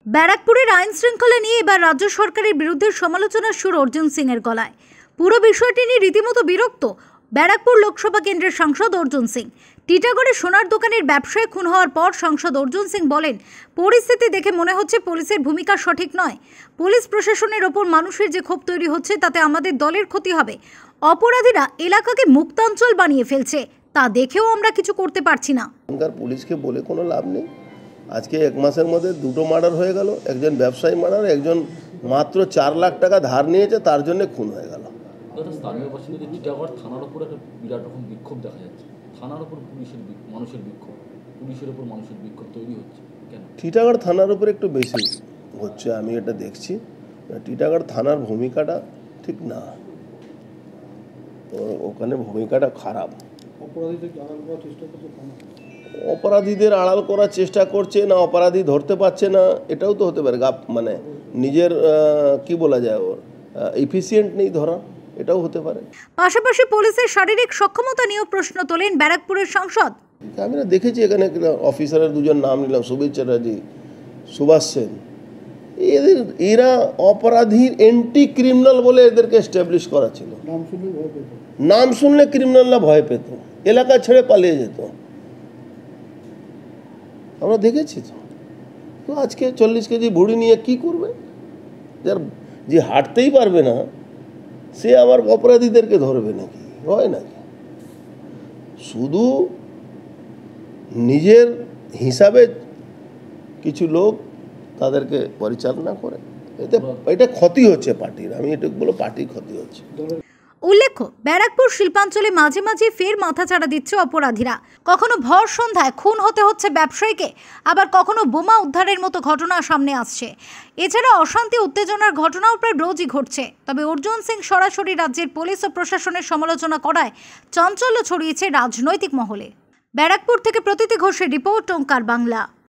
ব্যারাকপুরের আইন শৃঙ্খলা নিয়ে এবার রাজ্য সরকারের বিরুদ্ধে সমালোচনার সুর অর্জুন সিং এর গলায়। পুরো বিষয়টি নিয়ে রীতিমতো বিরক্ত ব্যারাকপুর লোকসভা কেন্দ্রের সাংসদ অর্জুন সিং। টিটাগড়ে সোনার দোকানের ব্যবসায় খুন হওয়ার পর সাংসদ অর্জুন সিং বলেন, পরিস্থিতি দেখে মনে হচ্ছে পুলিশের ভূমিকা সঠিক নয়। পুলিশ প্রশাসনের ওপর মানুষের যে ক্ষোভ তৈরি হচ্ছে তাতে আমাদের দলের ক্ষতি হবে। অপরাধীরা এলাকাকে মুক্তাঞ্চল বানিয়ে ফেলছে, তা দেখেও আমরা কিছু করতে পারছি না। পুলিশকে বলে কোনো লাভ নেই। আজকে এক মাসের মধ্যে দুটো মার্ডার হয়ে গেল, একজন ব্যবসায়ী মার্ডার, একজন মাত্র 4 লাখ টাকা ধার নিয়েছে তার জন্য খুন হয়ে গেল। স্থানীয় বাসিন্দাদের টিটাগড় থানার উপর একটা বিরাট রকম বিক্ষোভ দেখা যাচ্ছে। থানার উপর মানুষের বিক্ষোভ, পুলিশের উপর মানুষের বিক্ষোভ তৈরি হচ্ছে কেন? টিটাগড় থানার উপর একটু বেশি হচ্ছে, আমি এটা দেখছি। টিটাগড় থানার ভূমিকাটা ঠিক না, ওখানে ভূমিকাটা খারাপ। অপরাধীদের আড়াল করার চেষ্টা করছে না, অপরাধী ধরতে পারছে না, এটাও তো হতে পারে। মানে নিজের কি বলা যায়, ওর এফিসিয়েন্ট নেই ধরা, এটাও হতে পারে। পাশাপাশি পুলিশের শারীরিক সক্ষমতা নিয়েও প্রশ্ন তোলেন ব্যারাকপুরের সাংসদ। আমি না দেখেছি এখানে অফিসারের দুজন নাম নিলাম, সুবীর চ্যাটার্জি, সুভাষ সেন। এরা অপরাধীর এন্টি ক্রিমিনাল বলে এদেরকে এস্টাবলিশ করা ছিল। নাম শুনলে ক্রিমিনালরা ভয় পেত, এলাকা ছেড়ে পালিয়ে যেত। আমরা দেখেছি তো আজকে 40 কেজি ভুড়ি নিয়ে কি করবে? যার যে হাঁটতেই পারবে না সে আবার অপরাধীদেরকে ধরবে নাকি? হয় নাকি? শুধু নিজের হিসাবে কিছু লোক তাদেরকে পরিচালনা করে, এটা ক্ষতি হচ্ছে পার্টির। আমি এটা বলবো, পার্টির ক্ষতি হচ্ছে। উল্লেখ্য, ব্যারাকপুর শিল্পাঞ্চলে মাঝে মাঝে ফের মাথাচাড়া দিচ্ছে অপরাধীরা। কখনো ভর সন্ধ্যায় খুন হতে হচ্ছে ব্যবসায়ীকে, আবার কখনো বোমা উদ্ধারের মতো ঘটনা সামনে আসছে। এছাড়া অশান্তি উত্তেজনার ঘটনাও প্রায় রোজই ঘটছে। তবে অর্জুন সিং সরাসরি রাজ্যের পুলিশ ও প্রশাসনের সমালোচনা করায় চাঞ্চল্য ছড়িয়েছে রাজনৈতিক মহলে। ব্যারাকপুর থেকে প্রতীতি ঘোষের রিপোর্ট, ওঙ্কার বাংলা।